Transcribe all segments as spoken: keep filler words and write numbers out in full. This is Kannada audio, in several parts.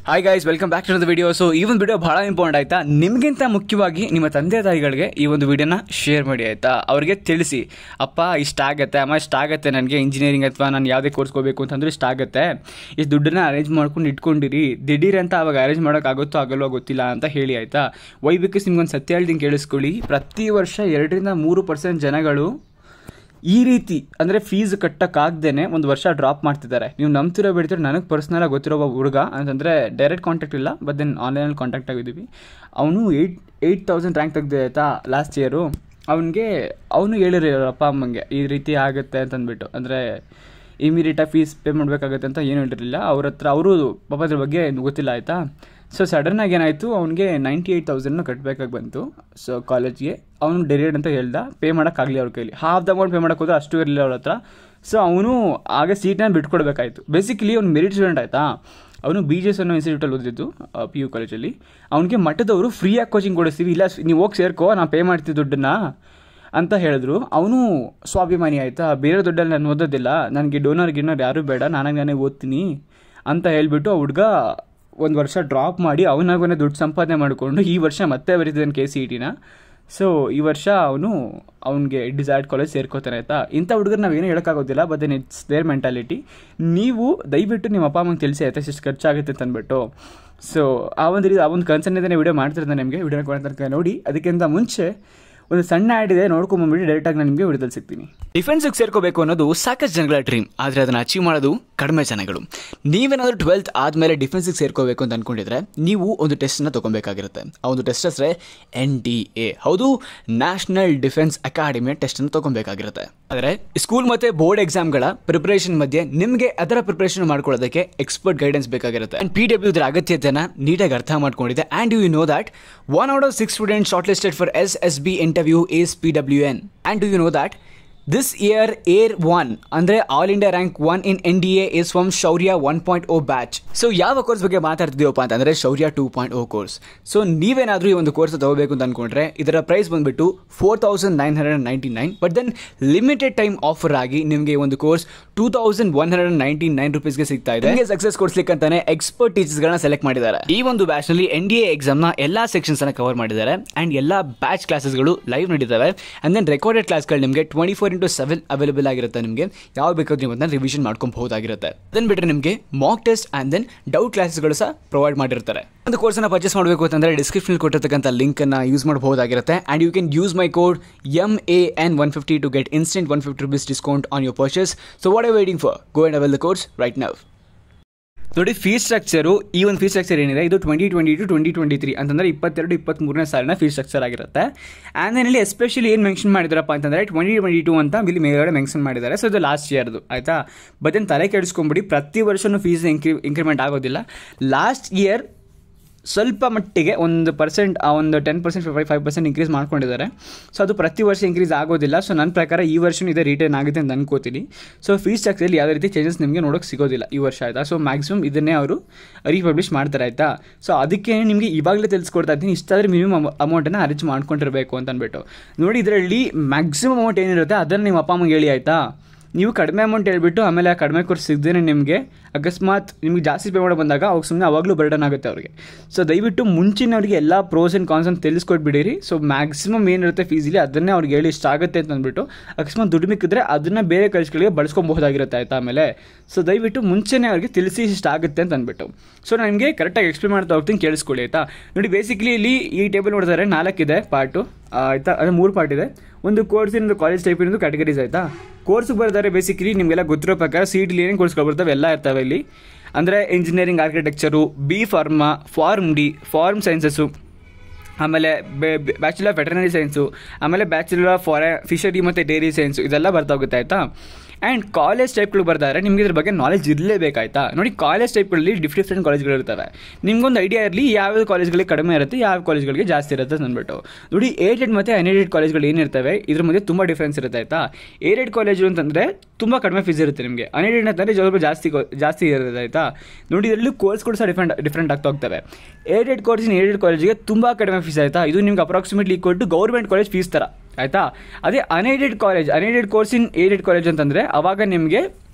Hi guys, welcome back to the video. So ಈ ಒಂದು ವಿಡಿಯೋ ಭಾಳ ಇಂಪಾರ್ಟೆಂಟ್ ಆಯಿತಾ. ನಿಮಗಿಂತ ಮುಖ್ಯವಾಗಿ ನಿಮ್ಮ ತಂದೆ ತಾಯಿಗಳಿಗೆ ಈ ಒಂದು ವಿಡಿಯೋನ ಶೇರ್ ಮಾಡಿ ಆಯಿತಾ. ಅವ್ರಿಗೆ ತಿಳಿಸಿ, ಅಪ್ಪ ಇಷ್ಟಾಗತ್ತೆ, ಅಮ್ಮ ಇಷ್ಟಾಗತ್ತೆ, ನನಗೆ ಇಂಜಿನಿಯರಿಂಗ್ ಅಥವಾ ನಾನು ಯಾವುದೇ ಕೋರ್ಸ್ ಹೋಗಬೇಕು ಅಂತಂದ್ರೆ ಇಷ್ಟಾಗತ್ತೆ, ಇಷ್ಟು ದುಡ್ಡನ್ನ ಅರೇಂಜ್ ಮಾಡ್ಕೊಂಡು ಇಟ್ಕೊಂಡಿರಿ, ದಿಢೀರ್ ಅಂತ ಅವಾಗ ಅರೇಂಜ್ ಮಾಡೋಕ್ಕಾಗುತ್ತೋ ಆಗಲ್ವೋ ಗೊತ್ತಿಲ್ಲ ಅಂತ ಹೇಳಿ ಆಯಿತಾ. ವೈ ಬಿಕಾಸ್ ನಿಮ್ಗೊಂದು ಸತ್ಯ ಹೇಳ್ತೀನಿ ಕೇಳಿಸ್ಕೊಳ್ಳಿ. ಪ್ರತಿ ವರ್ಷ ಎರಡರಿಂದ ಮೂರು ಪರ್ಸೆಂಟ್ ಜನಗಳು ಈ ರೀತಿ ಅಂದರೆ ಫೀಸ್ ಕಟ್ಟೋಕ್ಕಾಗ್ದೇ ಒಂದು ವರ್ಷ ಡ್ರಾಪ್ ಮಾಡ್ತಿದ್ದಾರೆ. ನೀವು ನಂಬ್ತಿರೋ ಬಿಡ್ತೀರೋ, ನನಗೆ ಪರ್ಸ್ನಲಾಗಿ ಗೊತ್ತಿರೋ ಒಬ್ಬ ಹುಡುಗ ಅಂತಂದರೆ ಡೈರೆಕ್ಟ್ ಕಾಂಟ್ಯಾಕ್ಟ್ ಇಲ್ಲ, ಬಟ್ ದೆನ್ ಆನ್ಲೈನಲ್ಲಿ ಕಾಂಟ್ಯಾಕ್ಟ್ ಆಗಿದ್ದೀವಿ. ಅವನು ಏಯ್ಟ್ ಏಯ್ಟ್ ತೌಸಂಡ್ ರ್ಯಾಂಕ್ ತೆಗ್ದು ಆಯಿತಾ ಲಾಸ್ಟ್ ಇಯರು. ಅವನಿಗೆ ಅವನು ಹೇಳಿರೋ ಅಪ್ಪ ಅಮ್ಮಂಗೆ ಈ ರೀತಿ ಆಗುತ್ತೆ ಅಂತಂದ್ಬಿಟ್ಟು, ಅಂದರೆ ಇಮಿಡಿಯೇಟಾಗಿ ಫೀಸ್ ಪೇ ಮಾಡಬೇಕಾಗತ್ತೆ ಅಂತ ಏನು ಹೇಳಿರಲಿಲ್ಲ ಅವ್ರ ಹತ್ರ. ಅವರು ಪಾಪ ಅದ್ರ ಬಗ್ಗೆ ಗೊತ್ತಿಲ್ಲ ಆಯಿತಾ. ಸೊ ಸಡನ್ನಾಗಿ ಏನಾಯಿತು, ಅವ್ನಿಗೆ ನೈಂಟಿ ಏಯ್ಟ್ ತೌಸಂಡ್ನ ಕಟ್ಟಬೇಕಾಗಿ ಬಂತು. ಸೊ ಕಾಲೇಜ್ಗೆ ಅವನು ಡೆರಿಯೇಟ್ ಅಂತ ಹೇಳ್ದ, ಪೇ ಮಾಡೋಕ್ಕಾಗಲಿ ಅವ್ರ ಕೈಲಿ. ಹಾಫ್ ದ ಅಮೌಂಟ್ ಪೇ ಮಾಡೋಕೆ ಹೋದ್ರೆ ಅಷ್ಟು ಇರಲಿಲ್ಲ ಅವ್ರ ಹತ್ರ. ಸೊ ಅವನು ಆಗ ಸೀಟ್ನ ಬಿಟ್ಕೊಡ್ಬೇಕಾಯ್ತು. ಬೇಸಿಕಲಿ ಅವ್ನು ಮೆರಿಟ್ ಸ್ಟೂಡೆಂಟ್ ಆಯಿತಾ. ಅವನು ಬಿ ಜಿ ಎಸ್ ಅನ್ನೋ ಇನ್ಸ್ಟಿಟ್ಯೂಟಲ್ಲಿ ಓದಿದ್ದು, ಪಿ ಯು ಕಾಲೇಜಲ್ಲಿ. ಅವನಿಗೆ ಮಠದವರು ಫ್ರೀಯಾಗಿ ಕೋಚಿಂಗ್ ಕೊಡಿಸ್ತೀವಿ, ಇಲ್ಲ ನೀವು ಹೋಗಿ ಸೇರ್ಕೋ, ನಾನು ಪೇ ಮಾಡ್ತೀವಿ ದುಡ್ಡನ್ನು ಅಂತ ಹೇಳಿದ್ರು. ಅವನು ಸ್ವಾಭಿಮಾನಿ ಆಯಿತಾ, ಬೇರೆ ದುಡ್ಡಲ್ಲಿ ನಾನು ಓದೋದಿಲ್ಲ, ನನಗೆ ಡೋನರ್ ಗಿನ್ನರ್ ಯಾರೂ ಬೇಡ, ನಾನಾಗ ನಾನೇ ಓದ್ತೀನಿ ಅಂತ ಹೇಳಿಬಿಟ್ಟು ಆ ಹುಡುಗ ಒಂದು ವರ್ಷ ಡ್ರಾಪ್ ಮಾಡಿ ಅವನಾಗವೇ ದುಡ್ಡು ಸಂಪಾದನೆ ಮಾಡಿಕೊಂಡು ಈ ವರ್ಷ ಮತ್ತೆ ಬರೀತಿದ್ದಾನೆ ಕೆ ಸಿ ಇ ಟಿನ. ಸೊ ಈ ವರ್ಷ ಅವನು ಅವ್ನಿಗೆ ಡಿಸೈರ್ಡ್ ಕಾಲೇಜ್ ಸೇರ್ಕೋತಾನೆ ಆಯಿತಾ. ಇಂಥ ಹುಡುಗರು ನಾವೇನು ಹೇಳೋಕ್ಕಾಗೋದಿಲ್ಲ, but then it's their mentality. ನೀವು ದಯವಿಟ್ಟು ನಿಮ್ಮ ಅಪ್ಪ ಅಮ್ಮಂಗೆ ತಿಳಿಸಿ ಆಯಿತಾ ಎಷ್ಟು ಖರ್ಚಾಗುತ್ತೆ ಅಂತ ಅಂದ್ಬಿಟ್ಟು. ಸೊ ಆ ಒಂದು ರೀತಿ ಆ ಒಂದು ಕನ್ಸರ್ನಿಂದನೇ ವಿಡಿಯೋ ಮಾಡ್ತಿರ್ತಾನೆ ನಿಮಗೆ. ವಿಡಿಯೋನ ಕೊಡೋ ತನಕ ನೋಡಿ. ಅದಕ್ಕಿಂತ ಮುಂಚೆ ಒಂದು ಸಣ್ಣ ಆ್ಯಡ್ ಇದೆ, ನೋಡ್ಕೊಂಬಂದ್ಬಿಟ್ಟು ಡೈರೆಕ್ಟಾಗಿ ನಾನು ನಿಮಗೆ ವಿಡಿಯೋದಲ್ಲಿ ಸಿಗ್ತೀನಿ. ಡಿಫೆನ್ಸಿಗೆ ಸೇರ್ಕೋಬೇಕು ಅನ್ನೋದು ಸಾಕಷ್ಟು ಜನಗಳ ಡ್ರೀಮ್, ಆದರೆ ಅದನ್ನು ಅಚೀವ್ ಮಾಡೋದು ಕಡಿಮೆ ಜನಗಳು. ನೀವೇನಾದರೂ ಟ್ವೆಲ್ತ್ ಆದಮೇಲೆ ಡಿಫೆನ್ಸಿಗೆ ಸೇರ್ಕೋಬೇಕು ಅಂತ ಅಂದ್ಕೊಂಡಿದ್ರೆ ನೀವು ಒಂದು ಟೆಸ್ಟನ್ನು ತೊಗೊಬೇಕಾಗಿರುತ್ತೆ. ಆ ಒಂದು ಟೆಸ್ಟ್ ಹೆಸರೇ ಎನ್ ಡಿ ಎ. ಹೌದು, ನ್ಯಾಷನಲ್ ಡಿಫೆನ್ಸ್ ಅಕಾಡೆಮಿಯ ಟೆಸ್ಟನ್ನು ತೊಗೊಬೇಕಾಗಿರುತ್ತೆ. ಆದರೆ ಸ್ಕೂಲ್ ಮತ್ತು ಬೋರ್ಡ್ ಎಕ್ಸಾಮ್ಗಳ ಪ್ರಿಪರೇಷನ್ ಮಧ್ಯೆ ನಿಮಗೆ ಅದರ ಪ್ರಿಪರೇಷನ್ ಮಾಡ್ಕೊಳ್ಳೋದಕ್ಕೆ ಎಕ್ಸ್ಪರ್ಟ್ ಗೈಡೆನ್ಸ್ ಬೇಕಾಗಿರುತ್ತೆ. ಆ್ಯಂಡ್ ಪಿ ಡಬ್ಲ್ಯೂ ಇದರ ಅಗತ್ಯತೆಯನ್ನು ನೀಟಾಗಿ ಅರ್ಥ ಮಾಡ್ಕೊಂಡಿದೆ. And you know that one out of six student shortlisted for S S B interview is P W N. And do you know that this year Air one ಅಂದರೆ all India rank one in N D A is from Shaurya one point O batch. So ಯಾವ ಕೋರ್ಸ್ ಬಗ್ಗೆ ಮಾತಾಡ್ತಿದ್ದೀವಪ್ಪ ಅಂತಂದರೆ Shaurya two point O course. So ನೀವೇನಾದರೂ ಈ ಒಂದು ಕೋರ್ಸ್ ತಗೋಬೇಕು ಅಂತ ಅಂದ್ಕೊಂಡ್ರೆ ಇದರ ಪ್ರೈಸ್ ಬಂದುಬಿಟ್ಟು four thousand nine hundred ninety nine but then limited time offer ಆಗಿ ನಿಮಗೆ ಒಂದು course two thousand one hundred ninety nine ರುಪೀಸ್ಗೆ ಸಿಗ್ತಾ ಇದೆ. ನಿಮಗೆ ಸಕ್ಸಸ್ ಕೊಡಿಸ್ಲಿಕ್ಕೆ ಅಂತಾನೆ ಎಕ್ಸ್ಪರ್ಟ್ ಟೀಚರ್ಸ್ಗಳನ್ನ ಸೆಲೆಕ್ಟ್ ಮಾಡಿದ್ದಾರೆ. ಈ ಒಂದು ಬ್ಯಾಚ್ನಲ್ಲಿ ಎನ್ ಡಿ ಎ ಎಕ್ಸಾಮ್ನ ಎಲ್ಲ ಸೆಕ್ಷನ್ಸ್ ಅನ್ನು ಕವರ್ ಮಾಡಿದ್ದಾರೆ. ಆ್ಯಂಡ್ ಎಲ್ಲ ಬ್ಯಾಚ್ ಕ್ಲಾಸಸ್ಗಳು ಲೈವ್ ನಡೀತವೆ. ಆ್ಯಂಡ್ ದೆನ್ ರೆಕಾರ್ಡೆಡ್ ಕ್ಲಾಸ್ಗಳು ನಿಮಗೆ twenty four into seven available ಆಗಿರುತ್ತೆ. ನಿಮಗೆ ಯಾವ ಬೇಕಾದ್ರೂ ನೀವು ಅದನ್ನ ರಿವಿಷನ್ ಮಾಡ್ಕೊಬಹುದಾಗಿರುತ್ತೆ. ಅದನ್ನ ಬಿಟ್ಟರೆ ನಿಮಗೆ mock test and then doubt ಕ್ಲಾಸಸ್ಗಳು ಸಹ ಪ್ರೊವೈಡ್ ಮಾಡಿರ್ತಾರೆ. ಒಂದು ಕೋರ್ಸನ್ನು ಪರ್ಚೇಸ್ ಮಾಡಬೇಕು ಅಂತಂದರೆ ಡಿಸ್ಕ್ರಿಪ್ಷನ್ ಕೊಟ್ಟಿರ್ತಕ್ಕಂಥ ಲಿಂಕನ್ನು ಯೂಸ್ ಮಾಡಬಹುದಾಗಿರುತ್ತೆ. And you can use my code M A N one fifty to get instant one fifty rupees discount on your purchase. So what are waiting for? Go and avail the course right now. ನೋಡಿ, ಫೀಸ್ ಸ್ಟ್ರಕ್ಚರು, ಈ ಒಂದು ಫೀಸ್ ಸ್ಟ್ರಕ್ಚರ್ ಏನಿದೆ ಇದು twenty twenty two twenty twenty three ಅಂತಂದರೆ ಇಪ್ಪತ್ತೆರಡು ಇಪ್ಪತ್ತ್ಮೂರನೇ ಸಾಲಿನ ಫೀಸ್ ಸ್ಟ್ರಕ್ಚರ್ ಆಗಿರುತ್ತೆ. ಆ್ಯಂಡ್ ಇಲ್ಲಿ ಎಸ್ಪೆಷಲಿ ಏನು ಮೆನ್ಷನ್ ಮಾಡಿದಾರಪ್ಪ ಅಂತಂದರೆ ಟ್ವೆಂಟಿ ಟ್ವೆಂಟಿ ಟು ಅಂತ ಇಲ್ಲಿ ಮೇಲ್ಗಡೆ ಮೆನ್ಷನ್ ಮಾಡಿದ್ದಾರೆ. ಸೊ ಇದು ಲಾಸ್ಟ್ ಇಯರ್ದು ಆಯಿತಾ. ಬಟ್ ಏನು ತಲೆ ಕೆಡಿಸ್ಕೊಂಬಿಡಿ, ಪ್ರತಿ ವರ್ಷವೂ ಫೀಸ್ ಇನ್ಕ್ರಿ ಇನ್ಕ್ರಿಮೆಂಟ್ ಆಗೋದಿಲ್ಲ. ಲಾಸ್ಟ್ ಇಯರ್ ಸ್ವಲ್ಪ ಮಟ್ಟಿಗೆ ಒಂದು ಪರ್ಸೆಂಟ್ ಆ ಒಂದು ten percent five five percent increase ಮಾಡ್ಕೊಂಡಿದ್ದಾರೆ. ಸೊ ಅದು ಪ್ರತಿ ವರ್ಷ ಇನ್ಕ್ರೀಸ್ ಆಗೋದಿಲ್ಲ. ಸೊ ನನ್ನ ಪ್ರಕಾರ ಈ ವರ್ಷವೂ ಇದೇ ರಿಟರ್ನ್ ಆಗುತ್ತೆ ಅಂತ ಅನ್ಕೋತೀನಿ. ಸೊ ಫೀಸ್ ಸ್ಟ್ರಕ್ಚರಲ್ಲಿ ಯಾವುದೇ ರೀತಿ ಚೇಂಜಸ್ ನಿಮಗೆ ನೋಡೋಕ್ಕೆ ಸಿಗೋದಿಲ್ಲ ಈ ವರ್ಷ ಆಯಿತಾ. ಸೊ ಮ್ಯಾಕ್ಸಿಮಮ್ ಇದನ್ನೇ ಅವರು ರೀಪಬ್ಲಿಷ್ ಮಾಡ್ತಾರೆ ಆಯಿತಾ. ಸೊ ಅದಕ್ಕೆ ನಿಮಗೆ ಇವಾಗಲೇ ತಿಳಿಸ್ಕೊಡ್ತಾ ಇದ್ದೀನಿ, ಇಷ್ಟಾದರೆ ಮಿನಿಮಮ್ ಅಮೌಂಟನ್ನು ಅರೇಂಜ್ ಮಾಡ್ಕೊಂಡಿರಬೇಕು ಅಂತ ಅಂದ್ಬಿಟ್ಟು. ನೋಡಿ, ಇದರಲ್ಲಿ ಮ್ಯಾಕ್ಸಿಮಮ್ ಅಮೌಂಟ್ ಏನಿರುತ್ತೆ ಅದನ್ನು ನಿಮ್ಮ ಅಪ್ಪ ಅಮ್ಮಗೆ ಹೇಳಿ ಆಯಿತಾ. ನೀವು ಕಡಿಮೆ ಅಮೌಂಟ್ ಹೇಳ್ಬಿಟ್ಟು ಆಮೇಲೆ ಆ ಕಡಿಮೆ ಕೋರ್ಸ್ ಸಿಗದೇ ನಿಮಗೆ ಅಕಸ್ಮಾತ್ ನಿಮಗೆ ಜಾಸ್ತಿ ಪೇ ಮಾಡೋ ಬಂದಾಗ ಅವಾಗ ಸುಮ್ಮನೆ ಅವಾಗಲೂ ಬರ್ಡನ್ ಆಗುತ್ತೆ ಅವ್ರಿಗೆ. ಸೊ ದಯವಿಟ್ಟು ಮುಂಚಿನವ್ರಿಗೆ ಎಲ್ಲ ಪ್ರೋಸ್ ಆ್ಯಂಡ್ ಕಾನ್ಸ್ ಅಂತ ತಿಳಿಸ್ಕೊಟ್ಬಿಡಿರಿ. ಸೊ ಮ್ಯಾಕ್ಸಿಮಮ್ ಏನಿರುತ್ತೆ ಫೀಸಲ್ಲಿ ಅದನ್ನೇ ಅವ್ರಿಗೆ ಹೇಳಿ ಇಷ್ಟ ಆಗುತ್ತೆ ಅಂತ ಅಂದ್ಬಿಟ್ಟು ಅಕಸ್ಮಾತ್ ದುಡ್ಡು ಮಿಕ್ಕಿದ್ರೆ ಅದನ್ನು ಬೇರೆ ಕಲಿಸ್ಗಳಿಗೆ ಬಳಸ್ಕೊಬಹುದಾಗಿರುತ್ತೆ ಆಯಿತಾ ಆಮೇಲೆ. ಸೊ ದಯವಿಟ್ಟು ಮುಂಚೆನೇ ಅವ್ರಿಗೆ ತಿಳಿಸಿ ಇಷ್ಟ ಆಗುತ್ತೆ ಅಂತ ಅಂದ್ಬಿಟ್ಟು. ಸೊ ನಾನು ನಿಮಗೆ ಕರೆಕ್ಟಾಗಿ ಎಕ್ಸ್ಪ್ಲೇನ್ ಮಾಡ್ತಾ ಹೋಗ್ತೀನಿ, ಕೇಳಿಸ್ಕೊಳ್ಳಿ ಆಯಿತಾ. ನೋಡಿ, ಬೇಸಿಕಲಿ ಇಲ್ಲಿ ಈ ಟೇಬಲ್ ನೋಡಿದರೆ ನಾಲ್ಕಿದೆ ಪಾರ್ಟು ಆಯಿತಾ. ಅದೇ ಮೂರು ಪಾರ್ಟ್ ಇದೆ. ಒಂದು ಕೋರ್ಸಿನ ಕಾಲೇಜ್ ಟೈಪಿನದು ಕ್ಯಾಟಗರೀಸ್ ಆಯಿತಾ. ಕೋರ್ಸ್ಗೆ ಬರ್ತಾರೆ ಬೇಸಿಕಲಿ ನಿಮಗೆಲ್ಲ ಗೊತ್ತಿರೋ ಪ್ರಕಾರ ಸಿ ಟಿ ಏನೇನು ಕೋರ್ಸ್ಗಳು ಬರ್ತವೆ ಎಲ್ಲ ಇರ್ತವೆ ಇಲ್ಲಿ. ಅಂದರೆ engineering, architecture, B pharma, pharm D, pharm sciences, ಆಮೇಲೆ ಬ್ಯಾಚುಲರ್ ಆಫ್ ವೆಟರ್ನರಿ ಸೈನ್ಸು, ಆಮೇಲೆ ಬ್ಯಾಚುಲರ್ ಆಫ್ ಫಾರೆ ಫಿಶರಿ ಮತ್ತು ಡೈರಿ ಸೈನ್ಸು ಇದೆಲ್ಲ ಬರ್ತಾ ಹೋಗುತ್ತೆ ಆಯಿತಾ. ಆ್ಯಂಡ್ ಕಾಲೇಜ್ ಟೈಪ್ಗಳು ಬರ್ತಾರೆ, ನಿಮಗೆ ಇದ್ರ ಬಗ್ಗೆ ನಾಲೆಜ್ ಇರಲೇಬೇಕಾಯ್ತಾ. ನೋಡಿ, ಕಾಲೇಜ್ ಟೈಪ್ಗಳಲ್ಲಿ ಡಿಫ್ ಡಿಫ್ರೆಂಟ್ ಕಾಲೇಜ್ಗಳು ಇರ್ತವೆ. ನಿಮ್ಗೊಂದು ಐಡಿಯಾ ಇರಲಿ ಯಾವ್ಯಾವ ಕಾಲೇಜ್ಗಳಿಗೆ ಕಡಿಮೆ ಇರುತ್ತೆ, ಯಾವ ಕಾಲೇಜ್ಗಳಿಗೆ ಜಾಸ್ತಿ ಇರುತ್ತೆ ಅಂದ್ಬಿಟ್ಟು. ನೋಡಿ, ಏಡೆಡ್ ಮತ್ತು ಅನ್ಏಡೆಡ್ ಕಾಲೇಜ್ಗಳು ಏನಿರ್ತವೆ ಇದ್ರ ಮಧ್ಯೆ ತುಂಬ ಡಿಫ್ರೆನ್ಸ್ ಇರುತ್ತೆ ಆಯಿತಾ. ಏಡೆಡ್ ಕಾಲೇಜು ಅಂತಂದರೆ ತುಂಬ ಕಡಿಮೆ ಫೀಸ್ ಇರುತ್ತೆ ನಿಮಗೆ. ಅನ್ಏಡೆಡ್ ಅಂತಂದರೆ ಸ್ವಲ್ಪ ಜಾಸ್ತಿ ಜಾಸ್ತಿ ಇರುತ್ತೆ ಆಯಿತಾ. ನೋಡಿ, ಇದರಲ್ಲಿ ಕೋರ್ಸ್ಗಳು ಸಹ ಡಿಫ್ರೆಂಟ್ ಡಿಫ್ರೆಂಟ್ ಆಗ್ತಾ ಹೋಗ್ತವೆ. ಏಡೆಡ್ ಕೋರ್ಸಿನ ಏಡೆಡ್ ಕಾಲೇಜಿಗೆ ತುಂಬ ಕಡಿಮೆ ಫೀಸ್ ಆಯಿತಾ. ಇದು ನಿಮ್ಗೆ approximately equal to government college fees ಥರ ಆಯಿತಾ. ಅದೇ unaided college unaided course in aided college ಅಂತಂದರೆ ಅವಾಗ ನಿಮಗೆ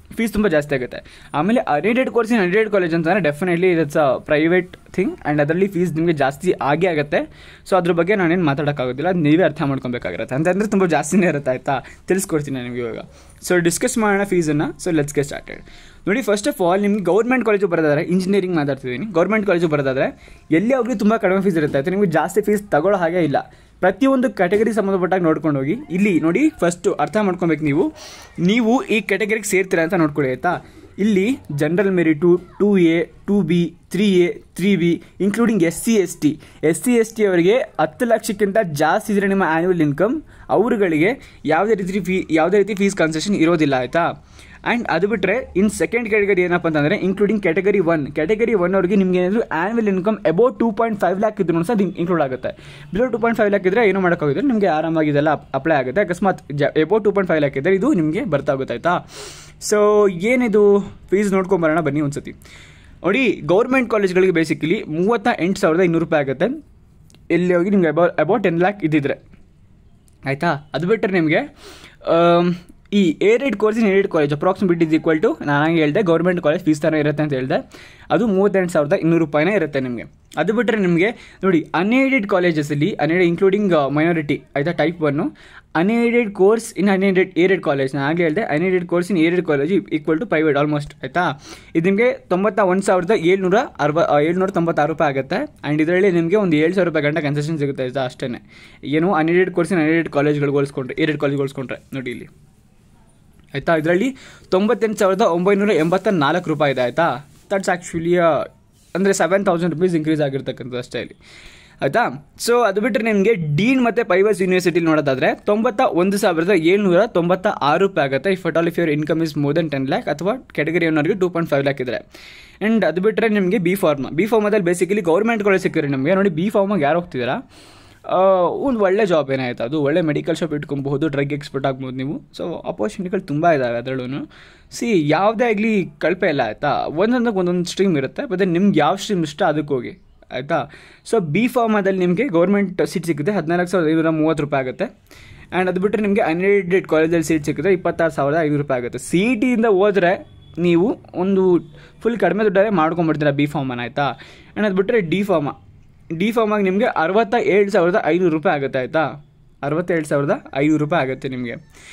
ಫೀಸ್ ತುಂಬ ಜಾಸ್ತಿ ಆಗುತ್ತೆ. ಆಮೇಲೆ unaided course in unaided college ಅಂತಂದರೆ definitely it's a private thing and ಅದರಲ್ಲಿ ಫೀಸ್ ನಿಮಗೆ ಜಾಸ್ತಿ ಆಗೇ ಆಗುತ್ತೆ. ಸೊ ಅದ್ರ ಬಗ್ಗೆ ನಾನೇನು ಮಾತಾಡೋಕ್ಕಾಗೋದಿಲ್ಲ, ಅದು ನೀವೇ ಅರ್ಥ ಮಾಡ್ಕೊಬೇಕಾಗಿರುತ್ತೆ. ಅಂತಂದರೆ ತುಂಬ ಜಾಸ್ತಿನೇ ಇರುತ್ತೆ ಆಯಿತಾ, ತಿಳಿಸ್ಕೊಡ್ತೀನಿ ನಾನು ನಿಮಗೆ ಇವಾಗ. ಸೊ ಡಿಸ್ಕಸ್ ಮಾಡೋಣ ಫೀಸನ್ನು. So let's get started. ನೋಡಿ, ಫಸ್ಟ್ ಆಫ್ ಆಲ್ ನಿಮ್ಗೆ ಗೌರ್ಮೆಂಟ್ ಕಾಲೇಜು ಬರೋದಾದ್ರೆ, ಇಂಜಿನಿಯರಿಂಗ್ ಮಾತಾಡ್ತಿದ್ದೀನಿ, ಗೌರ್ಮೆಂಟ್ ಕಾಲೇಜು ಬರೋದಾದರೆ ಎಲ್ಲಿ ಹೋಗಿ ತುಂಬ ಕಡಿಮೆ ಫೀಸ್ ಇರುತ್ತೆ ಆಯಿತಾ, ನಿಮಗೆ ಜಾಸ್ತಿ ಫೀಸ್ ತಗೊಳ್ಳೋ ಹಾಗೆ ಇಲ್ಲ. ಪ್ರತಿಯೊಂದು ಕ್ಯಾಟಗರಿ ಸಂಬಂಧಪಟ್ಟಾಗ ನೋಡ್ಕೊಂಡು ಹೋಗಿ. ಇಲ್ಲಿ ನೋಡಿ, ಫಸ್ಟು ಅರ್ಥ ಮಾಡ್ಕೊಬೇಕು, ನೀವು ನೀವು ಈ ಕ್ಯಾಟಗರಿಗೆ ಸೇರ್ತೀರಾ ಅಂತ ನೋಡ್ಕೊಳ್ಳಿ ಆಯಿತಾ. ಇಲ್ಲಿ general merit, two A, two B, three A, three B, including S C S T S C S T ಅವರಿಗೆ ಹತ್ತು ಲಕ್ಷಕ್ಕಿಂತ ಜಾಸ್ತಿ ಇದ್ದರೆ ನಿಮ್ಮ ಆ್ಯನ್ಯುವಲ್ ಇನ್ಕಮ್, ಅವರುಗಳಿಗೆ ಯಾವುದೇ ರೀತಿ ಫೀ ಯಾವುದೇ ರೀತಿ ಫೀಸ್ ಕನ್ಸೆಷನ್ ಇರೋದಿಲ್ಲ ಆಯಿತಾ. ಆ್ಯಂಡ್ ಅದು ಬಿಟ್ಟರೆ ಇನ್ ಸೆಕೆಂಡ್ ಕ್ಯಾಟಗರಿ ಏನಪ್ಪ ಅಂತಂದರೆ including category one category one ಅವ್ರಿಗೆ ನಿಮ್ಗೆ ಏನಾದರೂ annual income about two point five lakh ಇದ್ರೂ ಸಹ ಅದು ಇನ್ಕ್ಲೂಡ್ ಆಗುತ್ತೆ. Below two point five lakh ಇದ್ದರೆ ಏನೂ ಮಾಡೋಕ್ಕಾಗಿದ್ರೆ ನಿಮಗೆ ಆರಾಮಾಗಿ ಇದೆಲ್ಲ ಅಪ್ಲೈ ಆಗುತ್ತೆ. ಅಕಸ್ಮಾತ್ ಜ about two point five lakh ಇದ್ದರೆ ಇದು ನಿಮಗೆ ಬರ್ತಾ ಆಗುತ್ತೆ ಆಯಿತಾ. ಸೊ ಏನಿದು ಫೀಸ್ ನೋಡ್ಕೊಂಬರೋಣ ಬನ್ನಿ ಒಂದ್ಸತಿ. ನೋಡಿ, ಗೌರ್ಮೆಂಟ್ ಕಾಲೇಜ್ಗಳಿಗೆ ಬೇಸಿಕಲಿ ಮೂವತ್ತ ಎಂಟು ಸಾವಿರದ ಇನ್ನೂರು ರೂಪಾಯಿ ಆಗುತ್ತೆ. ಎಲ್ಲಿ ಹೋಗಿ ನಿಮಗೆ ಅಬೌ ಅಬೌಟ್ ಟೆನ್ ಲ್ಯಾಕ್ ಇದ್ದಿದ್ರೆ ಆಯಿತಾ. ಅದು ಬಿಟ್ಟರೆ ನಿಮಗೆ ಈ aided course in aided college approximate is equal to ನಾನು ಹೇಳಿದೆ ಗೌರ್ಮೆಂಟ್ ಕಾಲೇಜ್ ಫೀಸ್ ಥರ ಇರುತ್ತೆ ಅಂತ ಹೇಳಿದೆ, ಅದು ಮೂವತ್ತೆಂಟು ಸಾವಿರದ ಇನ್ನೂರು ರೂಪಾಯಿನೇ ಇರುತ್ತೆ ನಿಮಗೆ. ಅದು ಬಿಟ್ಟರೆ ನಿಮಗೆ ನೋಡಿ, ಅನ್ಏಡೆಡ್ ಕಾಲೇಜಸಲ್ಲಿ ಅನ್ಏಡೆಡ್ ಇನ್ಕ್ಲೂಡಿಂಗ್ ಮೈನಾರಿಟಿ ಆಯಿತಾ, type one unaided course in unaided aided college ನಾನು ಹಾಗೆ ಹೇಳಿದೆ, unaided course in aided college equal to private almost ಆಯಿತಾ. ಇದು ನಿಮಗೆ ತೊಂಬತ್ತ ಒಂದು ಸಾವಿರದ ಏಳ್ನೂರ ಅರವ ಏಳ್ನೂರ ತೊಂಬತ್ತಾರು ರೂಪಾಯಿ ಆಗುತ್ತೆ. ಆ್ಯಂಡ್ ಇದರಲ್ಲಿ ನಿಮಗೆ ಒಂದು ಏಳು ಸಾವಿರ ರೂಪಾಯಿ ಗಂಟೆ ಕನ್ಸೆಷನ್ ಸಿಗುತ್ತೆ ಆಯಿತಾ, ಅಷ್ಟೇ. ಏನು ಅನ್ಏಡೆಡ್ ಕೋರ್ಸ್ ಇನ್ ಅನ್ಏಡೆಡ್ ಕಾಲೇಜ್ಗಳು ಹೋಲಿಸ್ಕೊಂಡ್ರೆ ಏಡೆಡ್ ಕಾಲೇಜ್ ಹೋಲಿಸ್ಕೊಂಡ್ರೆ ನೋಡಿ ಇಲ್ಲಿ ಆಯಿತಾ, ಇದರಲ್ಲಿ ತೊಂಬತ್ತೆಂಟು ಸಾವಿರದ ಒಂಬೈನೂರ ಎಂಬತ್ತ ನಾಲ್ಕು ರೂಪಾಯಿ ಇದೆ ಆಯಿತಾ. ದಟ್ಸ್ ಆ್ಯಕ್ಚುಲಿ ಅಂದರೆ ಸೆವೆನ್ ತೌಸಂಡ್ ರುಪೀಸ್ ಇನ್ಕ್ರೀಸ್ ಆಗಿರ್ತಕ್ಕಂಥದ್ದು ಅಷ್ಟೇ ಇಲ್ಲಿ ಆಯಿತಾ. ಸೊ ಅದು ಬಿಟ್ಟರೆ ನಿಮಗೆ ಡೀನ್ ಮತ್ತು ಪೈವರ್ಸ್ ಯೂನಿವರ್ಸಿಟಿಲಿ ನೋಡೋದಾದರೆ ತೊಂಬತ್ತ ಒಂದು ಸಾವಿರದ ಏಳ್ನೂರ ತೊಂಬತ್ತ ಆರು ರೂಪಾಯಿ ಆಗುತ್ತೆ. If at all if your income is more than ten lakh ಅಥವಾ ಕ್ಯಾಟಗರಿ ಒನ್ನವರಿಗೆ ಟೂ ಪಾಯಿಂಟ್ ಫೈವ್ ಲ್ಯಾಕ್ ಇದ್ದಾರೆ. ಆ್ಯಂಡ್ ಅದು ಬಿಟ್ಟರೆ ನಿಮಗೆ ಬಿ ಫಾರ್ಮಾ ಬಿ ಫಾರ್ಮಾದಲ್ಲಿ ಬೇಸಿಕಲಿ ಗೌರ್ಮೆಂಟ್ ಕಾಲೇಜ್ ಸಿಕ್ಕಿರಿ ನಮಗೆ. ನೋಡಿ, ಬಿ ಫಾರ್ಮಾಗೆ ಯಾರು ಹೋಗ್ತಿದ್ದೀರಾ, ಒಂದು ಒಳ್ಳೆ ಜಾಬ್ ಏನಾಯ್ತು, ಅದು ಒಳ್ಳೆ ಮೆಡಿಕಲ್ ಶಾಪ್ ಇಟ್ಕೊಬಹುದು, ಡ್ರಗ್ ಎಕ್ಸ್ಪರ್ಟ್ ಆಗ್ಬೋದು ನೀವು. ಸೊ ಅಪರ್ಚುನಿಟಿಗಳು ತುಂಬ ಇದ್ದಾವೆ ಅದರಲ್ಲೂ. ಸಿ ಯಾವುದೇ ಆಗಲಿ ಕಳಪೆ ಇಲ್ಲ ಆಯಿತಾ, ಒಂದೊಂದಕ್ಕೆ ಒಂದೊಂದು ಸ್ಟ್ರೀಮ್ ಇರುತ್ತೆ, ಮತ್ತು ನಿಮ್ಗೆ ಯಾವ ಸ್ಟ್ರೀಮ್ ಇಷ್ಟ ಅದಕ್ಕೆ ಹೋಗಿ ಆಯಿತಾ. ಸೊ ಬಿ ಫಾರ್ಮಾದಲ್ಲಿ ನಿಮಗೆ ಗೌರ್ಮೆಂಟ್ ಸೀಟ್ ಸಿಗುತ್ತೆ, ಹದಿನಾಲ್ಕು ಸಾವಿರದ ಐನೂರ ಮೂವತ್ತು ರೂಪಾಯಿ ಆಗುತ್ತೆ. ಆ್ಯಂಡ್ ಅದು ಬಿಟ್ಟರೆ ನಿಮಗೆ ಅನ್ಎಡೆಡ್ ಕಾಲೇಜಲ್ಲಿ ಸೀಟ್ ಸಿಕ್ಕಿದ್ರೆ ಇಪ್ಪತ್ತಾರು ಸಾವಿರದ ಐನೂರು ರೂಪಾಯಿ ಆಗುತ್ತೆ. ಸಿ ಇ ಟಿಯಿಂದ ಹೋದರೆ ನೀವು ಒಂದು ಫುಲ್ ಕಡಿಮೆ ದುಡ್ಡಲ್ಲೇ ಮಾಡ್ಕೊಂಬಿಡ್ತೀರ ಬಿ ಫಾರ್ಮನ ಆಯಿತಾ. ಆ್ಯಂಡ್ ಅದು ಬಿಟ್ಟರೆ ಡಿ ಫಾರ್ಮಾ ಡಿ ಫಾರ್ಮಾಗಿ ನಿಮಗೆ ಅರವತ್ತ ಏಳು ಸಾವಿರದ ಐನೂರು ರೂಪಾಯಿ ಆಗುತ್ತೆ ಆಯಿತಾ, ಅರವತ್ತೇಳು ಸಾವಿರದ ಐನೂರು ರೂಪಾಯಿ ಆಗುತ್ತೆ ನಿಮಗೆ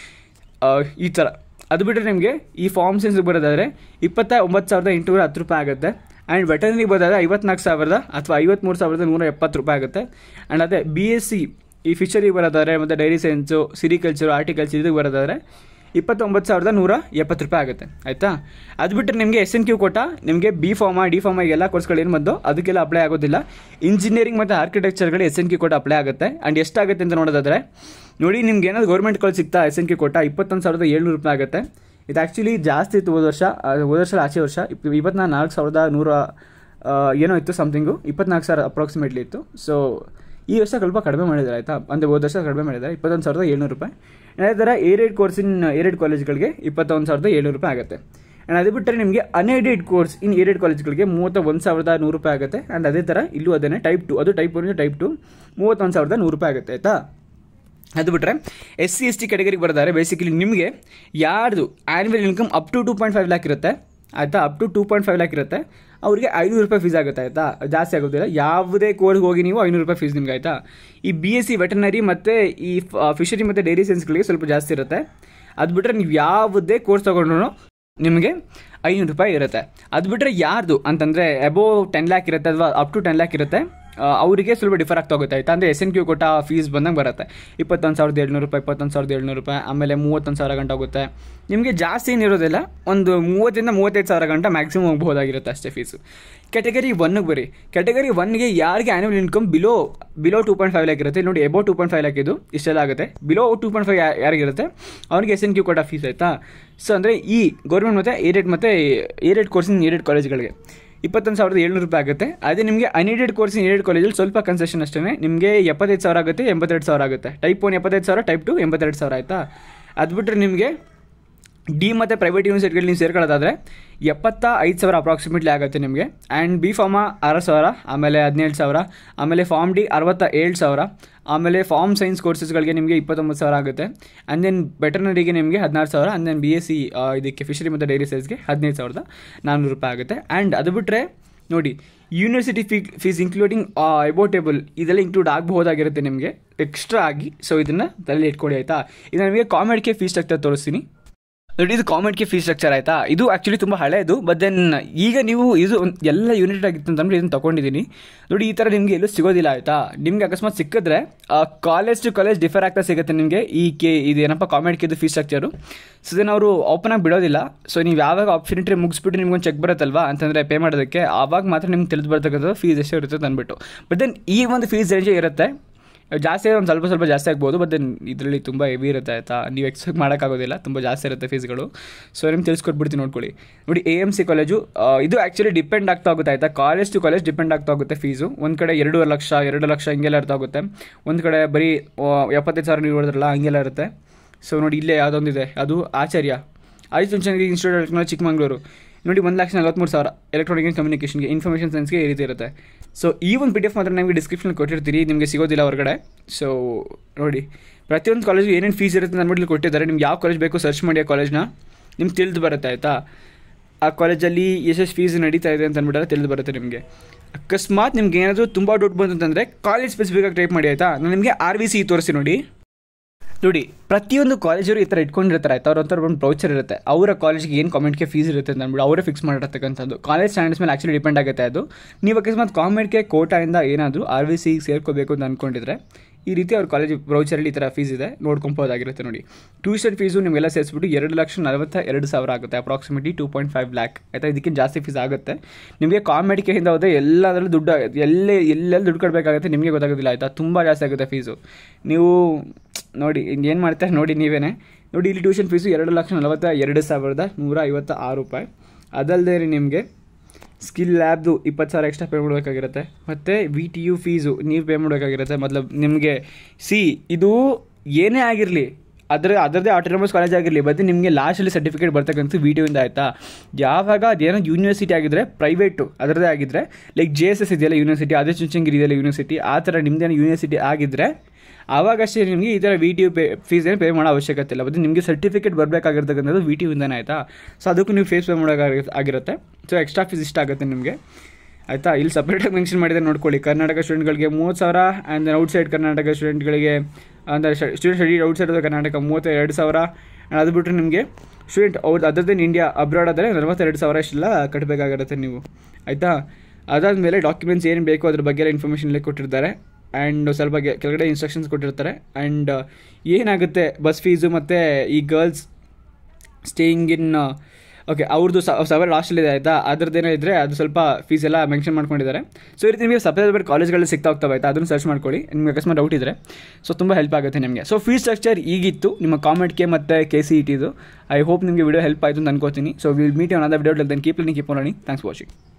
ಈ ಥರ. ಅದು ಬಿಟ್ಟರೆ ನಿಮಗೆ ಈ ಫಾರ್ಮ್ ಸೈನ್ಸ್ಗೆ ಬರೋದಾದರೆ ಇಪ್ಪತ್ತ ಒಂಬತ್ತು ಸಾವಿರದ ಎಂಟುನೂರ ಹತ್ತು ರೂಪಾಯಿ ಆಗುತ್ತೆ. ಆ್ಯಂಡ್ ವೆಟರ್ನರಿಗೆ ಬರೋದಾದರೆ ಐವತ್ನಾಲ್ಕು ಸಾವಿರದ ಅಥವಾ ಐವತ್ತ್ಮೂರು ಸಾವಿರದ ನೂರ ಎಪ್ಪತ್ತು ರೂಪಾಯಿ ಆಗುತ್ತೆ. ಆ್ಯಂಡ್ ಅದೇ ಬಿ ಎಸ್ ಸಿ ಈ ಫಿಶರಿಗೆ ಬರೋದಾದರೆ ಮತ್ತು ಡೈರಿ ಸೈನ್ಸು, ಸಿರಿಕಲ್ಚರು, ಆರ್ಟಿಕಲ್ಚರ್ ಇದಕ್ಕೆ ಬರೋದಾದರೆ ಇಪ್ಪತ್ತೊಂಬತ್ತು ಸಾವಿರದ ನೂರ ಎಪ್ಪತ್ತು ರೂಪಾಯಿ ಆಗುತ್ತೆ ಆಯಿತಾ. ಅದು ಬಿಟ್ಟರೆ ನಿಮಗೆ ಎಸ್ ಎನ್ ಕ್ಯೂ ಕೋಟಾ ನಿಮಗೆ ಬಿ ಫಾರ್ಮಾ ಡಿ ಫಾರ್ಮಾ ಎಲ್ಲ ಕೋರ್ಸ್ಗಳು ಏನು ಬಂದು ಅದಕ್ಕೆಲ್ಲ ಅಪ್ಲೈ ಆಗೋದಿಲ್ಲ. ಇಂಜಿನಿಯರಿಂಗ್ ಮತ್ತು ಆರ್ಕಿಟೆಕ್ಚರ್ಗಳು S N Q quota apply ಆಗುತ್ತೆ. ಆ್ಯಂಡ್ ಎಷ್ಟಾಗುತ್ತೆ ಅಂತ ನೋಡೋದಾದರೆ ನೋಡಿ, ನಿಮ್ಗೆ ಏನಾದ್ರು ಗೌರ್ಮೆಂಟ್ ಕಾಲೇಜ್ ಸಿಗ್ತಾ ಎಸ್ ಎನ್ ಕ್ಯೂ ಕೋಟಾ ಇಪ್ಪತ್ತೊಂದು ಸಾವಿರದ ಏಳ್ನೂರು ರೂಪಾಯಿ ಆಗುತ್ತೆ. ಇದು ಆ್ಯಕ್ಚುಲಿ ಜಾಸ್ತಿ ಇತ್ತು ಹೋದ ವರ್ಷ, ಹೋದ ವರ್ಷ ಆಚೆ ವರ್ಷ ಇಪ್ಪತ್ನಾಲ್ಕು ನಾಲ್ಕು ಸಾವಿರದ ನೂರ ಏನೋ ಇತ್ತು ಸಮಥಿಂಗು, ಇಪ್ಪತ್ನಾಲ್ಕು ಸಾವಿರ ಅಪ್ರಾಕ್ಸಿಮೇಟ್ಲಿ ಇತ್ತು. ಸೊ ಈ ವರ್ಷ ಸ್ವಲ್ಪ ಕಡಿಮೆ ಮಾಡಿದ್ದಾರೆ ಆಯಿತಾ, ಅಂದರೆ ಹೋದ ವರ್ಷ ಕಡಿಮೆ ಮಾಡಿದ್ದಾರೆ, ಇಪ್ಪತ್ತೊಂದು ಸಾವಿರದ ಏಳ್ನೂರು ರೂಪಾಯಿ. ಅದೇ ಥರ ಏಡೆಡ್ ಕೋರ್ಸ್ ಇನ್ ಏಡೆಡ್ ಕಾಲೇಜ್ಗಳಿಗೆ ಇಪ್ಪತ್ತೊಂದು ಸಾವಿರದ ಏಳ್ನೂರು ರೂಪಾಯಿ ಆಗುತ್ತೆ. ಆ್ಯಂಡ್ ಅದು ಬಿಟ್ಟರೆ ನಿಮಗೆ ಅನ್ಎಡೆಡ್ ಕೋರ್ಸ್ ಇನ್ ಏಡೆಡ್ ಕಾಲೇಜ್ಗಳಿಗೆ ಮೂವತ್ತ ಒಂದು ಸಾವಿರದ ನೂರು ರೂಪಾಯಿ ಆಗುತ್ತೆ. ಆ್ಯಂಡ್ ಅದೇ ಥರ ಇಲ್ಲೂ ಅದನ್ನೇ ಟೈಪ್ ಟು ಅದು ಟೈಪ್ ಒನ್ ಟೈಪ್ ಟು ಮೂವತ್ತೊಂದು ಸಾವಿರದ ನೂರು ರೂಪಾಯಿ ಆಗುತ್ತೆ ಆಯಿತಾ. ಅದು ಬಿಟ್ಟರೆ ಎಸ್ ಸಿ ಎಸ್ ಟಿ ಕ್ಯಾಟಗರಿಗೆ ಬರ್ತಾರೆ ಬೇಸಿಕಲಿ ನಿಮಗೆ ಯಾರ್ದು annual income up to two point five lakh ಇರುತ್ತೆ ಆಯಿತಾ, up to two point five lakh ಇರುತ್ತೆ, ಅವರಿಗೆ ಐನೂರು ರೂಪಾಯಿ ಫೀಸ್ ಆಗುತ್ತೆ ಆಯಿತಾ, ಜಾಸ್ತಿ ಆಗೋದಿಲ್ಲ. ಯಾವುದೇ ಕೋರ್ಸ್ಗೆ ಹೋಗಿ ನೀವು ಐನೂರು ರೂಪಾಯಿ ಫೀಸ್ ನಿಮ್ಗೆ ಆಯಿತಾ. ಈ ಬಿ ಎಸ್ ಸಿ ವೆಟರ್ನರಿ ಮತ್ತು ಈ ಫಿಶರಿ ಮತ್ತು ಡೈರಿ ಸೈನ್ಸ್ಗಳಿಗೆ ಸ್ವಲ್ಪ ಜಾಸ್ತಿ ಇರುತ್ತೆ. ಅದು ಬಿಟ್ಟರೆ ನೀವು ಯಾವುದೇ ಕೋರ್ಸ್ ತೊಗೊಂಡ್ರು ನಿಮಗೆ ಐನೂರು ರೂಪಾಯಿ ಇರುತ್ತೆ. ಅದು ಬಿಟ್ಟರೆ ಯಾರ್ದು ಅಂತಂದರೆ ಅಬೋವ್ ಟೆನ್ ಲ್ಯಾಕ್ ಇರುತ್ತೆ ಅಥವಾ ಅಪ್ ಟು ಟೆನ್ ಲ್ಯಾಕ್ ಇರುತ್ತೆ, ಅವರಿಗೆ ಸ್ವಲ್ಪ ಡಿಫರ್ ಆಗ್ತಾ ಹೋಗುತ್ತೆ ಆಯಿತಾ. ಅಂದರೆ S N Q quota fees ಬಂದಂಗೆ ಬರುತ್ತೆ, ಇಪ್ಪತ್ತೊಂದು ಸಾವಿರದ ಏಳ್ನೂರು ರೂಪಾಯಿ ಇಪ್ಪತ್ತೊಂದು ಸಾವಿರದ ಏಳ್ನೂರು ರೂಪಾಯಿ ಆಮೇಲೆ ಮೂವತ್ತೊಂದು ಸಾವಿರ ಗಂಟೆ ಹೋಗುತ್ತೆ. ನಿಮಗೆ ಜಾಸ್ತಿ ಏನಿರೋದಿಲ್ಲ, ಒಂದು ಮೂವತ್ತರಿಂದ ಮೂವತ್ತೈದು ಸಾವಿರ ಗಂಟೆ ಮ್ಯಾಕ್ಸಿಮಮ್ ಹೋಗ್ಬೋದಾಗಿರುತ್ತೆ ಅಷ್ಟೇ ಫೀಸು. ಕ್ಯಾಟಗರಿ ಒನ್ಗೆ ಬರೀ ಕ್ಯಾಟಗರಿ ಒನ್ಗೆ ಯಾರಿಗೆ annual income below below two point five lakh ಇರುತ್ತೆ ನೋಡಿ, above two point five lakh ಇದು ಇಷ್ಟೆಲ್ಲ ಆಗುತ್ತೆ. ಬಿಲೋ ಟೂ ಪಾಯಿಂಟ್ ಫೈವ್ ಯಾರಿಗಿರುತ್ತೆ ಅವ್ರಿಗೆ S N Q quota fees ಆಯಿತಾ. ಸೊ ಅಂದರೆ ಈ ಗೌರ್ಮೆಂಟ್ ಮತ್ತು ಏಡೆಡ್ ಮತ್ತು ಏಡೆಡ್ ಕೋರ್ಸಿನ ಏಡೆಡ್ ಕಾಲೇಜ್ಗಳಿಗೆ ಇಪ್ಪತ್ತೊಂದು ಸಾವಿರದ ಏಳ್ನೂರು ರೂಪಾಯಿ ಆಗುತ್ತೆ. ಅದೇ ನಿಮಗೆ ಅನ್ಎಡೆಡ್ ಕೋರ್ಸಿನ ಏಡೆಡ್ ಕಾಲೇಜಲ್ಲಿ ಸ್ವಲ್ಪ ಕನ್ಸೆಷನ್ ಅಷ್ಟೇ, ನಿಮಗೆ ಎಪ್ಪತ್ತೈದು ಸಾವಿರ ಆಗುತ್ತೆ, ಎಂಬತ್ತೆರಡು ಸಾವಿರ ಆಗುತ್ತೆ. ಟೈಪ್ ಒನ್ ಎಪ್ಪತ್ತೈದು ಸಾವಿರ, ಟೈಪ್ ಟು ಎಂಬತ್ತೆರಡು ಸಾವಿರ ಆಯಿತಾ. ಅದು ಬಿಟ್ಟರೆ ನಿಮಗೆ ಡಿ ಮತ್ತು ಪ್ರೈವೇಟ್ ಯೂನಿವರ್ಸಿಟಿಗಳು ನೀವು ಸೇರ್ಕೊಳ್ಳೋದಾದರೆ ಎಪ್ಪತ್ತ ಐದು ಸಾವಿರ ಅಪ್ರಾಕ್ಸಿಮೇಟ್ಲಿ ಆಗುತ್ತೆ ನಿಮಗೆ. ಆ್ಯಂಡ್ ಬಿ ಫಾರ್ಮ ಅರವತ್ತು ಸಾವಿರ, ಆಮೇಲೆ ಹದಿನೇಳು ಸಾವಿರ, ಆಮೇಲೆ ಫಾರ್ಮ್ ಡಿ ಅರವತ್ತ ಏಳು ಸಾವಿರ, ಆಮೇಲೆ ಫಾರ್ಮ್ ಸೈನ್ಸ್ ಕೋರ್ಸಸ್ಗಳಿಗೆ ನಿಮಗೆ ಇಪ್ಪತ್ತೊಂಬತ್ತು ಸಾವಿರ ಆಗುತ್ತೆ. ಆ್ಯಂಡ್ ದೆನ್ ವೆಟರ್ನರಿಗೆ ನಿಮಗೆ ಹದಿನಾರು ಸಾವಿರ, and then B S C ಇದಕ್ಕೆ ಫಿಶರಿ ಮತ್ತು ಡೈರಿ ಸೈನ್ಸ್ಗೆ ಹದಿನೈದು ಸಾವಿರದ ನಾನ್ನೂರು ರೂಪಾಯಿ ಆಗುತ್ತೆ. ಆ್ಯಂಡ್ ಅದು ಬಿಟ್ಟರೆ ನೋಡಿ ಯೂನಿವರ್ಸಿಟಿ ಫೀ ಫೀಸ್ ಇನ್ಕ್ಲೂಡಿಂಗ್ ಅಬೌಟೇಬಲ್ ಇದೆಲ್ಲ ಇನ್ಕ್ಲೂಡ್ ಆಗಬಹುದಾಗಿರುತ್ತೆ ನಿಮಗೆ ಎಕ್ಸ್ಟ್ರಾ ಆಗಿ. ಸೊ ಇದನ್ನು ತಲೆಯಲ್ಲಿ ಇಟ್ಕೊಳ್ಳಿ ಆಯಿತಾ. ಇದು ನಿಮಗೆ ಕಾಮೆಡ್ಕೆ ಫೀಸ್ ಸ್ಟ್ರಕ್ಚರ್ ತೋರಿಸ್ತೀನಿ ನೋಡಿ. ಇದು ಕಾಮೆಡ್ಕೆ ಫೀಸ್ ಸ್ಟ್ರಕ್ಚರ್ ಆಯಿತಾ. ಇದು ಆ್ಯಕ್ಚುಲಿ ತುಂಬ ಹಳೆಯದು, ಬಟ್ ದೆನ್ ಈಗ ನೀವು ಇದು ಎಲ್ಲ ಯೂನಿಟ್ ಆಗಿತ್ತು ಅಂತಂದರೆ ಇದನ್ನು ತೊಗೊಂಡಿದ್ದೀನಿ ನೋಡಿ. ಈ ಥರ ನಿಮಗೆ ಎಲ್ಲೂ ಸಿಗೋದಿಲ್ಲ ಆಯಿತಾ. ನಿಮಗೆ ಅಕಸ್ಮಾತ್ ಸಿಕ್ಕಿದ್ರೆ ಕಾಲೇಜ್ ಟು ಕಾಲೇಜ್ ಡಿಫರ್ ಆಗ್ತಾ ಸಿಗುತ್ತೆ ನಿಮಗೆ ಈ ಕೆ ಇದು ಏನಪ್ಪ ಕಾಮೆಡ್ಕೆದು ಫೀಸ್ ಸ್ಟ್ರಕ್ಚರು. ಸೊ ಇದನ್ನು ಅವರು ಓಪನ್ ಆಗಿ ಬಿಡೋದಿಲ್ಲ. ಸೊ ನೀವು ಯಾವಾಗ ಆಪ್ಷನಿಟ್ರಿ ಮುಗಿಸ್ಬಿಟ್ಟು ನಿಮ್ಗೊಂದು ಚೆಕ್ ಬರುತ್ತಲ್ವಾ ಅಂತಂದರೆ ಪೇ ಮಾಡೋದಕ್ಕೆ, ಆವಾಗ ಮಾತ್ರ ನಿಮ್ಗೆ ತಿಳಿದು ಬರ್ತಕ್ಕಂಥದ್ದು ಫೀಸ್ ಎಷ್ಟು ಇರುತ್ತೆ ಅಂದ್ಬಿಟ್ಟು. ಬಟ್ ದೆನ್ ಈ ಒಂದು ಫೀಸ್ ರೇಂಜೇ ಇರುತ್ತೆ, ಜಾಸ್ತಿ ಒಂದು ಸ್ವಲ್ಪ ಸ್ವಲ್ಪ ಜಾಸ್ತಿ ಆಗ್ಬೋದು. ಬಟ್ ದೆನ್ ಇದರಲ್ಲಿ ತುಂಬ ಹೆವಿ ಇರುತ್ತೆ ಆಯಿತಾ. ನೀವು ಎಕ್ಸ್ಪೆಕ್ಟ್ ಮಾಡೋಕ್ಕಾಗೋದಿಲ್ಲ, ತುಂಬ ಜಾಸ್ತಿ ಇರುತ್ತೆ ಫೀಸ್ಗಳು. ಸೊ ನಿಮ್ಗೆ ತಿಳಿಸ್ಕೊಟ್ಬಿಡ್ತೀನಿ ನೋಡ್ಕೊಳ್ಳಿ ನೋಡಿ. ಎ ಎಮ್ ಸಿ ಕಾಲೇಜು ಇದು ಆ್ಯಕ್ಚುಲಿ ಡಿಪೆಂಡ್ ಆಗ್ತಾ ಹೋಗುತ್ತೆ ಆಯಿತಾ. ಕಾಲೇಜ್ ಟು ಕಾಲೇಜ್ ಡಿಪೆಂಡ್ ಆಗ್ತಾ ಹೋಗುತ್ತೆ ಫೀಸು. ಒಂದು ಕಡೆ ಎರಡೂವರೆ ಲಕ್ಷ ಎರಡು ಲಕ್ಷ ಹಿಂಗೆಲ್ಲ ಇರ್ತಾ ಹೋಗುತ್ತೆ, ಒಂದು ಕಡೆ ಬರೀ ಎಪ್ಪತ್ತೈದು ಸಾವಿರ ನೀವು ನೋಡಿದ್ರಲ್ಲ ಹಂಗೆಲ್ಲ ಇರುತ್ತೆ. ಸೊ ನೋಡಿ ಇಲ್ಲೇ ಯಾವುದೊಂದಿದೆ, ಅದು Acharya Aditya engineering institute of technology Chikkamagaluru ನೋಡಿ, ಒಂದು ಲಕ್ಷ ನಲ್ವತ್ತ್ಮೂರು ಸಾವಿರ ಎಲೆಕ್ಟ್ರಾನಿಕ್ ಆ್ಯಂಡ್ ಕಮ್ಯುನಿಕೇಷನ್ಗೆ ಇನ್ಫಾರ್ಮೇಷನ್ ಸೈನ್ಸ್ಗೆ ಈ ರೀತಿ ಇರುತ್ತೆ. ಸೊ ಈ ಒಂದು ಪಿ ಡಿ ಎಫ್ ಮಾತ್ರ ನಿಮಗೆ ಡಿಸ್ಕ್ರಿಪ್ಷನ್ ಕೊಟ್ಟಿರ್ತೀರಿ, ನಿಮಗೆ ಸಿಗೋದಿಲ್ಲ ಹೊರಗಡೆ. ಸೊ ನೋಡಿ ಪ್ರತಿಯೊಂದು ಕಾಲೇಜು ಏನೇನು ಫೀಸ್ ಇರುತ್ತೆ ಅಂದ್ಬಿಟ್ಟು ಕೊಟ್ಟಿದ್ದಾರೆ. ನಿಮ್ಗೆ ಯಾವ ಕಾಲೇಜ್ ಬೇಕು ಸರ್ಚ್ ಮಾಡಿ ಆ ಕಾಲೇಜ್ನ, ನಿಮ್ಗೆ ತಿಳಿದು ಬರುತ್ತೆ ಆಯಿತಾ. ಆ ಕಾಲೇಜಲ್ಲಿ ಎಷ್ಟೆಷ್ಟು ಫೀಸ್ ನಡೀತಾ ಇದೆ ಅಂತ ಅಂದ್ಬಿಟ್ರೆ ತಿಳಿದು ಬರುತ್ತೆ ನಿಮಗೆ. ಅಕಸ್ಮಾತ್ ನಿಮ್ಗೆ ಏನಾದರೂ ತುಂಬ ಡೌಟ್ ಬಂತು ಅಂತಂದರೆ ಕಾಲೇಜ್ ಸ್ಪೆಸಿಫಿಕಾಗಿ ಟೈಪ್ ಮಾಡಿ ಆಯಿತಾ. ನಾನು ನಿಮಗೆ ಆರ್ ವಿ ಸಿ ತೋರಿಸಿ ನೋಡಿ. ನೋಡಿ ಪ್ರತಿಯೊಂದು ಕಾಲೇಜರು ಈ ಥರ ಇಟ್ಕೊಂಡಿರ್ತಾರೆ ಆಯ್ತು. ಅವ್ರ ಹತ್ರ ಒಂದು ಬ್ರೌಚರ್ ಇರುತ್ತೆ, ಅವರ ಕಾಲೇಜಿಗೆ ಏನು ಕಾಮೆಂಟ್ಗೆ ಫೀಸ್ ಇರುತ್ತೆ ಅಂತ ಅಂದ್ಬಿಟ್ಟು ಅವರೇ ಫಿಕ್ಸ್ ಮಾಡಿರ್ತಕ್ಕಂಥದ್ದು. ಕಾಲೇಜ್ ಸ್ಟ್ಯಾಂಡರ್ಡ್ಸ್ ಮೇಲೆ ಆ್ಯಕ್ಚುಲಿ ಡಿಪೆಂಡ್ ಆಗುತ್ತೆ ಅದು. ನೀವು ಅಕಸ್ಮಾತ್ ಕಾಮೆಂಟ್ಗೆ ಕೋಟಾಯಿಂದ ಏನಾದರೂ ಆರ್ ವಿ ಸಿ ಸೇರ್ಕೋಬೇಕು ಅಂತ ಅಂದ್ಕೊಂಡಿದ್ರೆ ಈ ರೀತಿ ಅವ್ರ ಕಾಲೇಜ್ ಬ್ರೌಚರಲ್ಲಿ ಈ ಥರ ಫೀಸ್ ಇದೆ ನೋಡ್ಕೊಬೋದಾಗಿರುತ್ತೆ ನೋಡಿ. ಟ್ಯೂಷನ್ ಫೀಸು ನಿಮಗೆಲ್ಲ ಸೇರಿಸ್ಬಿಟ್ಟು ಎರಡು ಲಕ್ಷ ನಲವತ್ತ ಎರಡು ಸಾವಿರ ಆಗುತ್ತೆ, approximately two point five lakh ಆಯಿತಾ. ಇದಕ್ಕಿಂತ ಜಾಸ್ತಿ ಫೀಸ್ ಆಗುತ್ತೆ ನಿಮಗೆ. ಕಾಮೆಡಿಕೆಯಿಂದ ಹೋದರೆ ಎಲ್ಲದರಲ್ಲೂ ದುಡ್ಡು ಎಲ್ಲೇ ಎಲ್ಲೆಲ್ಲಿ ದುಡ್ಡು ಕೊಡಬೇಕಾಗುತ್ತೆ ನಿಮಗೆ ಗೊತ್ತಾಗೋದಿಲ್ಲ ಆಯಿತಾ. ತುಂಬ ಜಾಸ್ತಿ ಆಗುತ್ತೆ ಫೀಸು. ನೀವು ನೋಡಿ ಏನು ಮಾಡ್ತಾರೆ ನೋಡಿ ನೀವೇ ನೋಡಿ. ಇಲ್ಲಿ ಟ್ಯೂಷನ್ ಫೀಸು ಎರಡು ಲಕ್ಷ ನಲವತ್ತ ಎರಡು ಸಾವಿರದ ನೂರ ಐವತ್ತ ಆರು ರೂಪಾಯಿ. ಅದಲ್ಲದೆ ರೀ ನಿಮಗೆ ಸ್ಕಿಲ್ ಲ್ಯಾಬ್ದು ಇಪ್ಪತ್ತು ಸಾವಿರ ಎಕ್ಸ್ಟ್ರಾ ಪೇ ಮಾಡಬೇಕಾಗಿರುತ್ತೆ. ಮತ್ತು ವಿ ಟಿ ಯು ಫೀಸು ನೀವು ಪೇ ಮಾಡಬೇಕಾಗಿರುತ್ತೆ. ಮತ್ಲಬ್ ನಿಮಗೆ ಸಿ ಇದು ಏನೇ ಆಗಿರಲಿ ಅದರ ಅದರದ್ದೇ ಆಟೋನಮಸ್ ಕಾಲೇಜ್ ಆಗಿರಲಿ, ಬಟ್ ನಿಮಗೆ ಲಾಸ್ಟಲ್ಲಿ ಸರ್ಟಿಫಿಕೇಟ್ ಬರ್ತಕ್ಕಂಥ ವಿ ಟಿ ಯುಯಿಂದ ಆಯಿತಾ. ಯಾವಾಗ ಅದೇನೋ ಯೂನಿವರ್ಸಿಟಿ ಆಗಿದ್ದರೆ ಪ್ರೈವೇಟು ಅದರದ್ದೇ ಆಗಿದ್ದರೆ ಲೈಕ್ ಜೆ ಎಸ್ ಎಸ್ ಇದೆಯಲ್ಲ ಯೂನಿವರ್ಸಿಟಿ, ಅದೇ ಚುಂಚನಗಿರಿ ಇದೆಯಲ್ಲ ಯೂನಿವರ್ಸಿಟಿ, ಆ ಥರ ನಿಮ್ಮದೇನೋ ಯೂನಿವರ್ಸಿಟಿ ಆಗಿದ್ದರೆ ಆವಾಗಷ್ಟೇ ನಿಮಗೆ ಈ ಥರ V T U pay fees ಏನು ಪೇ ಮಾಡೋ ಅವಶ್ಯಕತೆ ಇಲ್ಲ. ಬಟ್ ನಿಮಗೆ ಸರ್ಟಿಫಿಕೇಟ್ ಬರಬೇಕಾಗಿರ್ತಕ್ಕಂಥದ್ದು ವಿ ಟಿ ಯುಯಿಂದನೇ ಆಯಿತಾ. ಸೊ ಅದಕ್ಕೂ ನೀವು ಫೇಸ್ ಪೇ ಮಾಡೋಕೆ ಆಗಿರುತ್ತೆ. ಸೊ ಎಕ್ಸ್ಟ್ರಾ ಫೀಸ್ ಇಷ್ಟ ಆಗುತ್ತೆ ನಿಮಗೆ ಆಯಿತಾ. ಇಲ್ಲಿ ಸಪ್ರೇಟಾಗಿ ಮೆನ್ಷನ್ ಮಾಡಿದರೆ ನೋಡ್ಕೊಳ್ಳಿ. ಕರ್ನಾಟಕ ಸ್ಟೂಡೆಂಟ್ಗಳಿಗೆ ಮೂವತ್ತು ಸಾವಿರ, ಆ್ಯಂಡ್ ದೆನ್ ಔಟ್ಸೈಡ್ ಕರ್ನಾಟಕ ಸ್ಟೂಡೆಂಟ್ಗಳಿಗೆ ಅಂದರೆ student study outside of Karnataka ಮೂವತ್ತೆರಡು ಸಾವಿರ. ಅದು ಬಿಟ್ಟರೆ ನಿಮಗೆ ಸ್ಟೂಡೆಂಟ್ ಅವ್ರದ್ದು ಅದರ್ ದೆನ್ ಇಂಡಿಯಾ ಅಬ್ರಾಡ್ ಆದರೆ ನಲವತ್ತೆರಡು ಸಾವಿರ ಇಷ್ಟೆಲ್ಲ ಕಟ್ಟಬೇಕಾಗಿರುತ್ತೆ ನೀವು ಆಯಿತಾ. ಅದಾದಮೇಲೆ ಡಾಕ್ಯುಮೆಂಟ್ಸ್ ಏನು ಬೇಕೋ ಅದ್ರ ಬಗ್ಗೆ ಎಲ್ಲ ಇನ್ಫಾರ್ಮೇಷನ್ ಇಲ್ಲೇ ಕೊಟ್ಟಿರ್ತಾರೆ. ಆ್ಯಂಡ್ ಸ್ವಲ್ಪ ಕೆಳಗಡೆ ಇನ್ಸ್ಟ್ರಕ್ಷನ್ಸ್ ಕೊಟ್ಟಿರ್ತಾರೆ. ಆ್ಯಂಡ್ ಏನಾಗುತ್ತೆ ಬಸ್ ಫೀಸು ಮತ್ತು ಈ ಗರ್ಲ್ಸ್ ಸ್ಟೇಯಿಂಗ್ ಇನ್ ಓಕೆ ಅವ್ರದ್ದು ಸವರ್ ಲಾಸ್ಟಲ್ಲಿದೆ ಆಯಿತಾ. ಅದ್ರದ್ದೇನೋ ಇದ್ದರೆ ಅದು ಸ್ವಲ್ಪ ಫೀಸ್ ಎಲ್ಲ ಮೆನ್ಷನ್ ಮಾಡ್ಕೊಂಡಿದ್ದಾರೆ. ಸೊ ಈ ರೀತಿ ನಿಮಗೆ ಸಪ್ರೇಟ್ ಸಪ್ರೇಟ್ ಕಾಲೇಜ್ಗಳಲ್ಲಿ ಸಿಗ್ತಾ ಹೋಗ್ತವೆ ಆಯಿತಾ. ಅದನ್ನು ಸರ್ಚ್ ಮಾಡ್ಕೊಳ್ಳಿ, ನಿಮಗೆ ಅಕಸ್ಮಾತ್ ಡೌಟ್ ಇದ್ದರೆ. ಸೊ ತುಂಬ ಹೆಲ್ಪ್ ಆಗುತ್ತೆ ನಿಮಗೆ. ಸೊ ಫೀಸ್ ಸ್ಟ್ರಕ್ಚರ್ ಈಗಿತ್ತು ನಿಮ್ಮ ಕಾಮೆಡ್ಕೆ ಮತ್ತು ಕೆ ಸಿ ಇ ಟಿದು. ಐ ಹೋಪ್ ನಿಮಗೆ ವಿಡಿಯೋ ಹೆಲ್ಪ್ ಆಯಿತು ಅಂತ ಅನ್ಕೋತೀನಿ. So will meet on other video. Then keep learning, keep on learning. Thanks for watching.